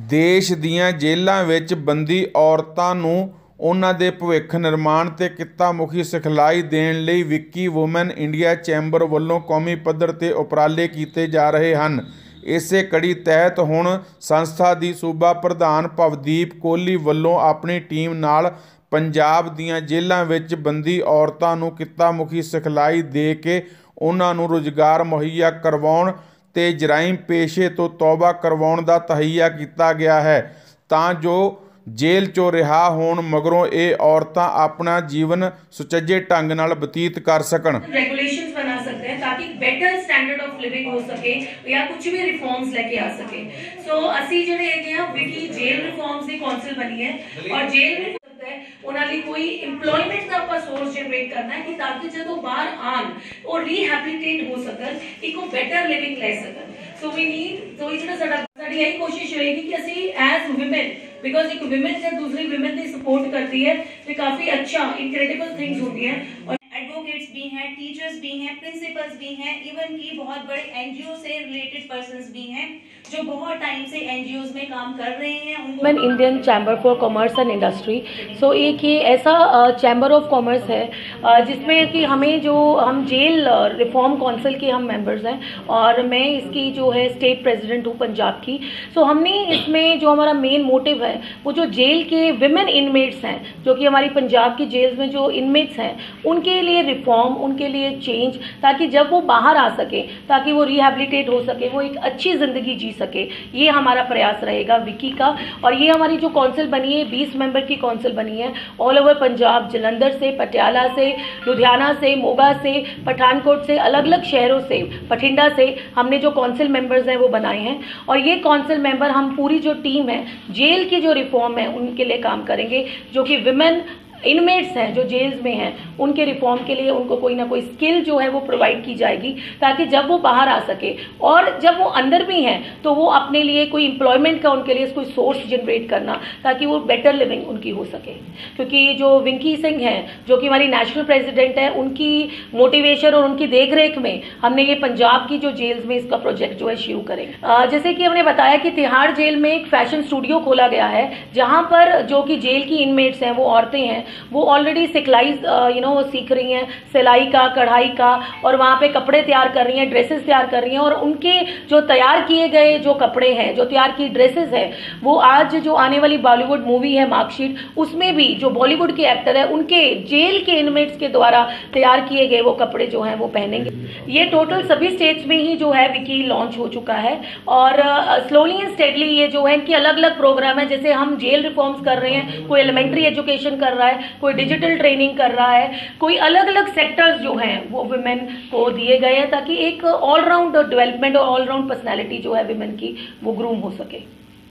देश दीआं जेलां विच बंदी औरतां नूं उन्हां दे भविख निर्माण ते किੱਤਾ मुखी सिखलाई देण लई विक्की वुमेन इंडिया चैंबर ਵੱਲੋਂ कौमी पੱਧਰ ते ਉਪਰਾਲੇ ਕੀਤੇ जा रहे ਹਨ। ਇਸੇ ਕੜੀ ਤਹਿਤ ਹੁਣ ਸੰਸਥਾ ਦੀ ਸੂਬਾ ਪ੍ਰਧਾਨ ਭਵਦੀਪ ਕੋਹਲੀ ਵੱਲੋਂ ਆਪਣੀ ਟੀਮ ਨਾਲ ਪੰਜਾਬ ਦੀਆਂ ਜੇਲ੍ਹਾਂ ਵਿੱਚ ਬੰਦੀ ਔਰਤਾਂ ਨੂੰ ਕਿੱਤਾ ਮੁਖੀ ਸਿਖਲਾਈ ਦੇ ਕੇ ਉਹਨਾਂ ਨੂੰ ਰੁਜ਼ਗਾਰ ਮੁਹੱਈਆ ਕਰਵਾਉਣ ਤੇ ਜਰਾਇਮ ਪੇਸ਼ੇ ਤੋਂ ਤੌਬਾ ਕਰਵਾਉਣ ਦਾ ਤਹਈਆ ਕੀਤਾ ਗਿਆ ਹੈ ਤਾਂ ਜੋ जेल चों रिहा होण मगरों ये औरतां अपना जीवन सुचज्जे ढंग नाल बतीत कर सकन। रेगुलेशंस बना सकते हैं ताकि बेटर स्टैंडर्ड ऑफ लिविंग हो सके या कुछ भी रिफॉर्म्स लेके आ सके। सो असी जिहड़े हैगे आ विकी जेल रिफॉर्म्स दी काउंसिल बनी है और जेल में उन्हां लई कोई एम्प्लॉयमेंट दा आपां सोर्स जनरेट करना है कि ताकि जदों बाहर आन और रिहैबिलिटेट हो सकन, एक बेटर लिविंग ले सकन। सो वी नीड तो इस साडी यही कोशिश रहेगी कि असी एज वुमेन, बिकॉज एक वुमेन जब दूसरी वुमेन की सपोर्ट करती है तो काफी अच्छा इनक्रेडिबल थिंग्स होती है। और एडवोकेट्स भी हैं, टीचर्स भी हैं, प्रिंसिपल्स भी हैं, इवन की बहुत बड़े एनजीओ से रिलेटेड पर्संस भी हैं जो बहुत टाइम से एनजीओज में काम कर रहे हैं। Women Indian chamber for commerce and industry, so एक ये ऐसा चैम्बर ऑफ कॉमर्स है जिसमें कि हमें जो हम जेल रिफॉर्म काउंसिल के हम मेंबर्स हैं और मैं इसकी जो है स्टेट प्रेसिडेंट हूँ पंजाब की। सो हमने इसमें जो हमारा मेन मोटिव है वो जो जेल के विमेन इनमेट्स हैं, जो कि हमारी पंजाब की जेल्स में जो इनमेट्स हैं, उनके लिए रिफॉर्म, उनके लिए चेंज, ताकि जब वो बाहर आ सके, ताकि वो रिहैबिलिटेट हो सके, वो एक अच्छी ज़िंदगी जी सके। ये हमारा प्रयास रहेगा विकी का। और ये हमारी जो काउंसिल बनी है 20 मेंबर की काउंसिल बनी है ऑल ओवर पंजाब, जलंधर से, पटियाला से, लुधियाना से, मोगा से, पठानकोट से, अलग अलग शहरों से, बठिंडा से हमने जो काउंसिल मेंबर्स हैं वो बनाए हैं। और ये काउंसिल मेंबर हम पूरी जो टीम है जेल की जो रिफॉर्म है उनके लिए काम करेंगे, जो कि विमेन इनमेट्स हैं जो जेल्स में हैं उनके रिफॉर्म के लिए उनको कोई ना कोई स्किल जो है वो प्रोवाइड की जाएगी ताकि जब वो बाहर आ सके और जब वो अंदर भी हैं तो वो अपने लिए कोई एम्प्लॉयमेंट का उनके लिए कोई सोर्स जनरेट करना ताकि वो बेटर लिविंग उनकी हो सके। क्योंकि जो विंकी सिंह हैं जो कि हमारी नेशनल प्रेसिडेंट है, उनकी मोटिवेशन और उनकी देख रेख में हमने ये पंजाब की जो जेल्स में इसका प्रोजेक्ट जो है शुरू करेंगे। जैसे कि हमने बताया कि तिहाड़ जेल में एक फैशन स्टूडियो खोला गया है जहाँ पर जो कि जेल की इनमेट्स हैं वो औरतें हैं, वो ऑलरेडी सिखलाई वो सीख रही हैं, सिलाई का, कढ़ाई का, और वहाँ पे कपड़े तैयार कर रही हैं, ड्रेसेस तैयार कर रही हैं। और उनके जो तैयार किए गए जो कपड़े हैं, जो तैयार की ड्रेसेस हैं, वो आज जो आने वाली बॉलीवुड मूवी है मार्कशीट, उसमें भी जो बॉलीवुड के एक्टर है उनके जेल के इनमेट्स के द्वारा तैयार किए गए वो कपड़े जो हैं वो पहनेंगे। ये टोटल सभी स्टेट्स में ही जो है विकी लॉन्च हो चुका है और स्लोली एंड स्टेडली ये जो है कि अलग अलग प्रोग्राम है। जैसे हम जेल रिफॉर्म्स कर रहे हैं, कोई एलिमेंट्री एजुकेशन कर रहा है, कोई डिजिटल ट्रेनिंग कर रहा है, कोई अलग अलग सेक्टर्स जो हैं वो विमेन को दिए गए हैं ताकि एक ऑलराउंड डेवलपमेंट और ऑलराउंड पर्सनैलिटी जो है विमेन की वो ग्रूम हो सके।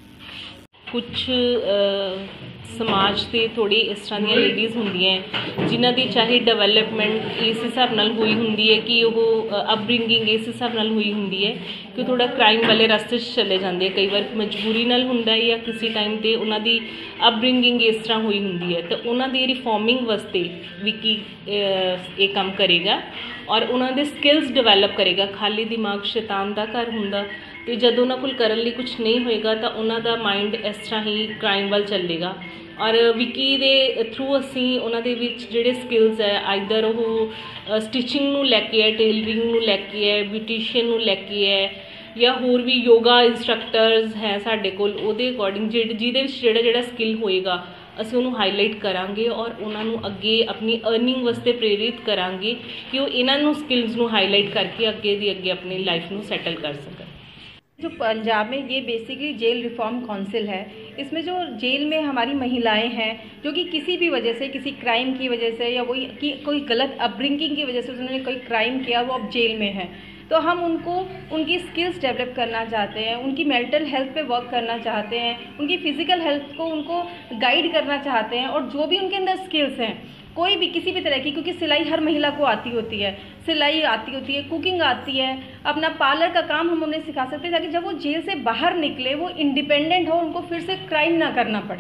कुछ समाज से थोड़ी इस तरह दी लेडीज़ होंदियां जिन्हां दी चाहे डेवलपमेंट इस हिसाब नाल हुई हुंदी है कि वो अपब्रिंगिंग इस हिसाब नाल हुई हुंदी है कि थोड़ा क्राइम वाले रास्ते चले जाते हैं, कई बार मजबूरी नाल हुंदा है या किसी टाइम ते उन्हां दी अपब्रिंगिंग इस तरह हुई हुंदी है। तो उन्हां दी रिफॉर्मिंग वास्ते विकी ये काम करेगा और उन्हां दे स्किल्स डिवेलप करेगा। खाली दिमाग शैतान दा घर हुंदा तो जदों उन्हां कोल करन लई कुछ नहीं होएगा तो उन्हां दा माइंड इस तरह ही क्राइम वाल चलेगा। और विकी दे थ्रू असी उन्हां दे विच जिहड़े स्किल्स है आइदर वो स्टिचिंग नूं लैके है, टेलरिंग नूं लैके है, ब्यूटिशियन नूं लैके है या होर भी योगा इंस्ट्रक्टर्स हैं साडे कोल, उहदे अकॉर्डिंग जिहदे विच जिहड़ा स्किल होएगा असी उन्होंने हाईलाइट करांगे और उन्होंने अगे अपनी अर्निंग वास्ते प्रेरित करांगे कि वो इन्होंने स्किल्स नूं हाईलाइट करके अगे दी अगे अपनी लाइफ नूं सैटल कर सकन। जो पंजाब में ये बेसिकली जेल रिफॉर्म काउंसिल है, इसमें जो जेल में हमारी महिलाएं हैं जो कि किसी भी वजह से, किसी क्राइम की वजह से या वही कि कोई गलत अपब्रिंगिंग की वजह से उन्होंने कोई क्राइम किया, वो अब जेल में है, तो हम उनको उनकी स्किल्स डेवलप करना चाहते हैं, उनकी मेंटल हेल्थ पे वर्क करना चाहते हैं, उनकी फ़िज़िकल हेल्थ को उनको गाइड करना चाहते हैं। और जो भी उनके अंदर स्किल्स हैं, कोई भी किसी भी तरह की, क्योंकि सिलाई हर महिला को आती होती है, सिलाई आती होती है, कुकिंग आती है, अपना पार्लर का काम हम उन्हें सिखा सकते हैं ताकि जब वो जेल से बाहर निकले वो इंडिपेंडेंट हो, उनको फिर से क्राइम ना करना पड़े।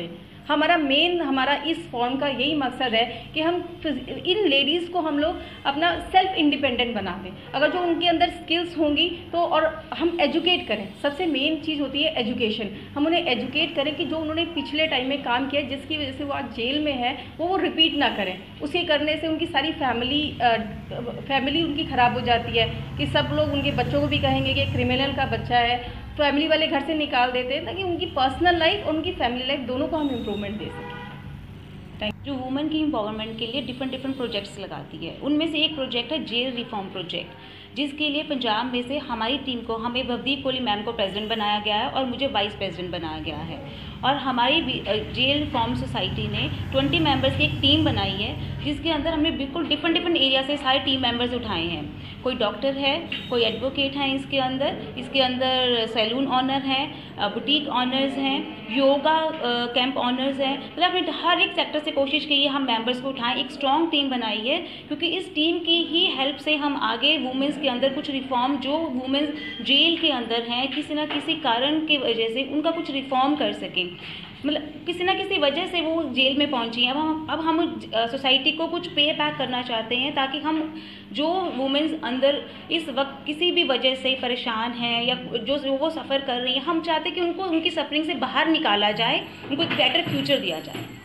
हमारा इस फॉर्म का यही मकसद है कि हम इन लेडीज़ को हम लोग अपना सेल्फ इंडिपेंडेंट बना दें। अगर जो उनके अंदर स्किल्स होंगी तो, और हम एजुकेट करें, सबसे मेन चीज़ होती है एजुकेशन। हम उन्हें एजुकेट करें कि जो उन्होंने पिछले टाइम में काम किया जिसकी वजह से वो आज जेल में है वो रिपीट ना करें। उसे करने से उनकी सारी फैमिली उनकी ख़राब हो जाती है कि सब लोग उनके बच्चों को भी कहेंगे कि क्रिमिनल का बच्चा है, फैमिली वाले घर से निकाल देते हैं, ताकि उनकी पर्सनल लाइफ और उनकी फैमिली लाइफ दोनों को हम इम्प्रूवमेंट दे सकें। जो वुमेन की एम्पावरमेंट के लिए डिफरेंट प्रोजेक्ट्स लगाती है, उनमें से एक प्रोजेक्ट है जेल रिफॉर्म प्रोजेक्ट, जिसके लिए पंजाब में से हमारी टीम को, हमें भवदीप कोहली मैम को प्रेसिडेंट बनाया गया है और मुझे वाइस प्रेसिडेंट बनाया गया है। और हमारी जेल रिफॉर्म सोसाइटी ने 20 मेंबर्स की एक टीम बनाई है, जिसके अंदर हमने बिल्कुल डिफरेंट एरिया से सारे टीम मेंबर्स उठाए हैं। कोई डॉक्टर है, कोई एडवोकेट हैं इसके अंदर सैलून ऑनर हैं, बुटीक ऑनर्स हैं, योगा कैंप ऑनर्स हैं। मतलब हमने हर एक सेक्टर से कोशिश की है हम मेंबर्स को उठाएं, एक स्ट्रॉन्ग टीम बनाई है, क्योंकि इस टीम की ही हेल्प से हम आगे वुमेंस के अंदर कुछ रिफॉर्म, जो वुमेंस जेल के अंदर हैं किसी ना किसी कारण की वजह से, उनका कुछ रिफॉर्म कर सकें। मतलब किसी ना किसी वजह से वो जेल में पहुंची हैं। अब हम सोसाइटी को कुछ पे बैक करना चाहते हैं, ताकि हम जो वुमेन्स अंदर इस वक्त किसी भी वजह से परेशान हैं या जो वो सफ़र कर रही हैं, हम चाहते हैं कि उनको उनकी सफरिंग से बाहर निकाला जाए, उनको एक बेटर फ्यूचर दिया जाए।